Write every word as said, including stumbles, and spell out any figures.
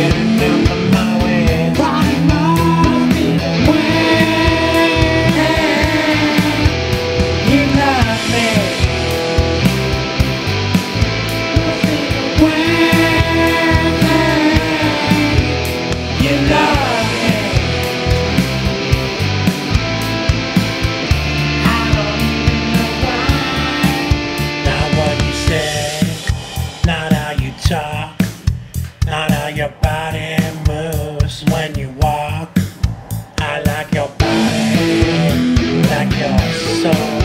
getting out of my way. Why must be the way you love me? Must be the way you love me. I don't even know why. Not what you say, not how you talk, not how your body moves when you walk. I like your body, like your soul.